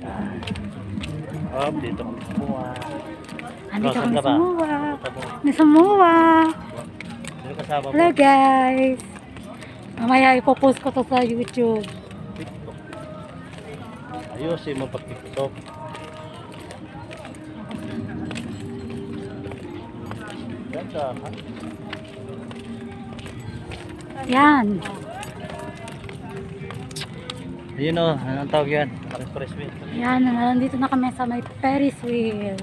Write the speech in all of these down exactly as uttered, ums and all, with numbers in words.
Oh, dito kami sa Mua. Andito Saan kami ka sa ba? Mua. Punta mo. Nasa Mua. Sino kasama mo? Hello guys. Mamaya ipopost ko to sa YouTube. TikTok. Ayusin mo pag TikTok. Ganda, ha? Yan. Ayun o, anong tawag yan? Parang press wheel. Yan, nandito na kami sa may Ferris wheel.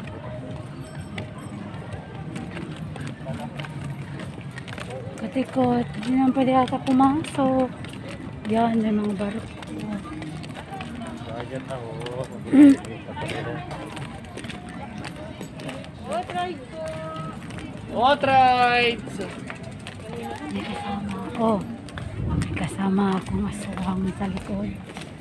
Katikot, hindi naman pwede ata pumasok. Yan, may mga barko. Bayan ako. What rides? May kasama ako. May kasama akong aswang sa likod.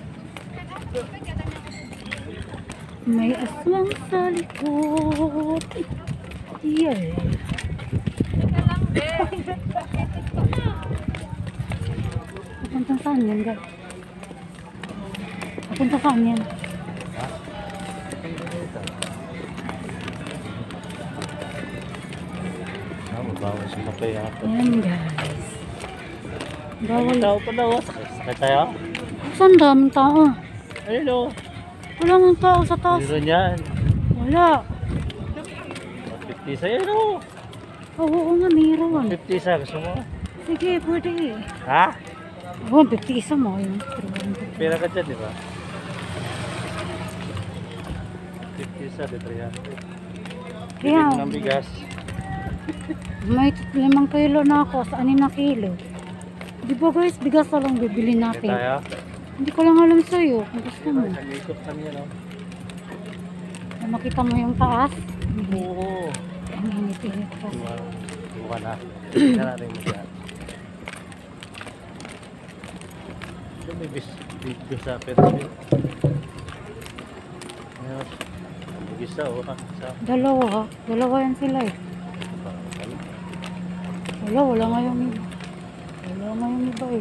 May aswang sa likod. Yeah. Papunta saan yan, guys? Papunta saan yan? Ah, mabawa si Kapay ako. Yan, guys. Bawal. Bawal. Tao pa daw. Sakay, sakay tayo. Saan daming tao? Ayun o. Wala nang tao sa taas. Meron yan. Wala. fifty sa yan o. Oo, oo nga, mayroon. fifty sa gusto mo? Sige, pwede. Ha? Oo, fifty isa mo. Yun. Pera ka dyan, di ba? fifty sa, di three hundred. Kaya, Biling ng bigas. may limang kilo na ako sa anin na kilo. Di ba guys, bigas na lang bibili Sakay natin. tayo. Hindi ko lang alam sa'yo kung gusto mo. Isang ikot kami yan o. Na makita mo yung taas. Oo. Ang init-init kasi. Bukan na. Tingnan natin mo yan. Ito may bis video sa Ferris. Ayun. May isa o. Isa. Dalawa. Dalawa yan sila eh. Wala, wala nga yung iba. Wala nga yung iba eh.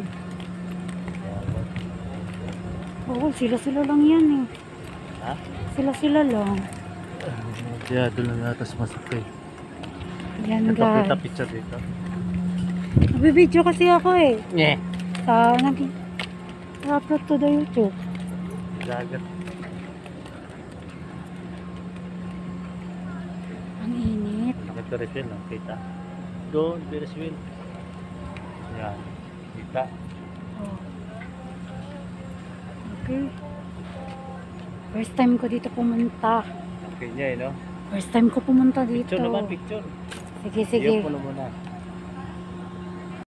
Oo, sila-sila lang yan eh. Ha? Sila-sila lang. Kaya doon lang natas masakay. Yan Ito kita guys. picture dito. Nagbibideo kasi ako eh. Nye. Sa nag upload to the YouTube. Dagat. Ang init. Naka-Ferris wheel lang. Kita. Doon, Ferris wheel. Yan. Kita. Oh. Okay. First time ko dito pumunta. Okay niya eh no? First time ko pumunta dito. Picture naman, picture. Sige, sige. Video ko na muna.